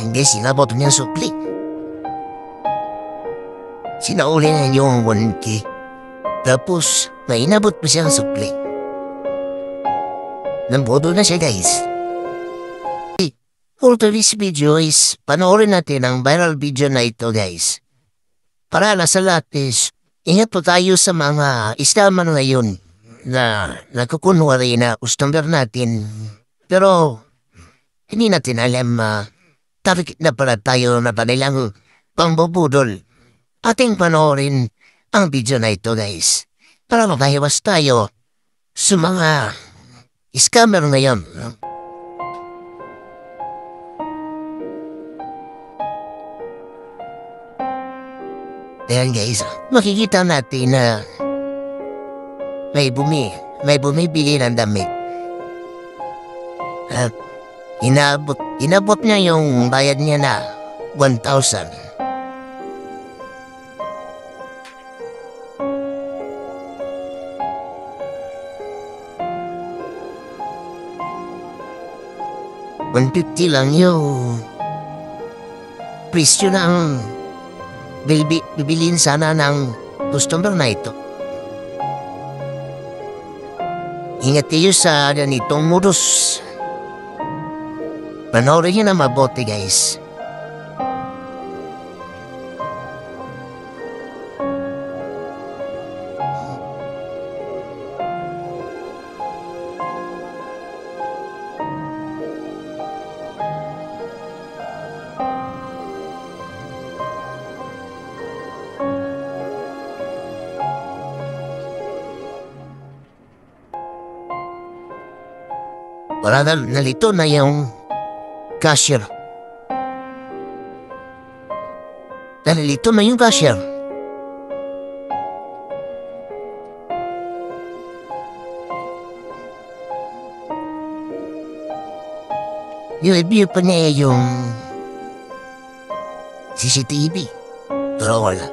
Hindi sinabot niya supli. Sinauli niya yung 1K. Tapos, may inabot pa siyang supli. Nambodo na siya, guys. For today's video is, panoorin natin ang viral video na ito, guys. Para na sa lahat is, ingat po tayo sa mga islaman ngayon na nagkukunwari na customer natin. Pero, hindi natin alam target na pala tayo na panilang pambubudol. Ating panoorin ang video na ito, guys. Para makahiwas tayo sa mga scammer ngayon. Ayan, guys, makikita natin na may bumibili ng damit. At inabot niya yung bayad niya na 1,000. $150 lang yung presyo ng bibiliin sana ng customer na ito. Ingat kayo sa ganitong modus. Panoorin niyo na mabuti, guys. Wala na, nalito na yung cashier. Nalito na yung cashier. I-review pa niya yung CCTV. Pero wala.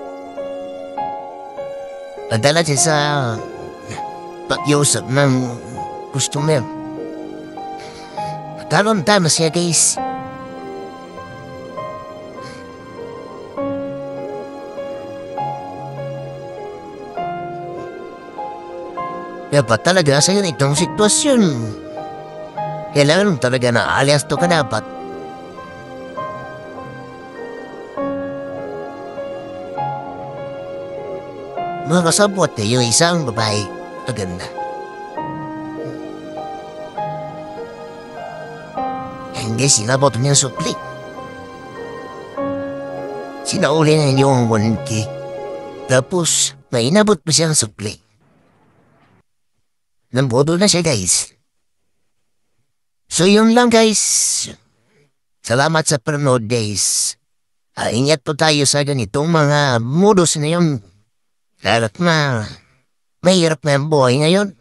Padala siya sa pag-iusap ng customer. Talon tama siya, guys. Dapat talaga sa ganitong sitwasyon. Kailangan talaga na alias to ka dapat. Mga kasabot yung isang babae. Maganda. Hindi sinabot niya supli. Sinauli na yung 1K. Tapos, may inabot pa siyang supli. Nambodo na siya, guys. So yun lang, guys. Salamat sa panood, guys. Ingat po tayo sa ganitong mga modus na yun. Lalo't na mahirap na ang buhay ngayon.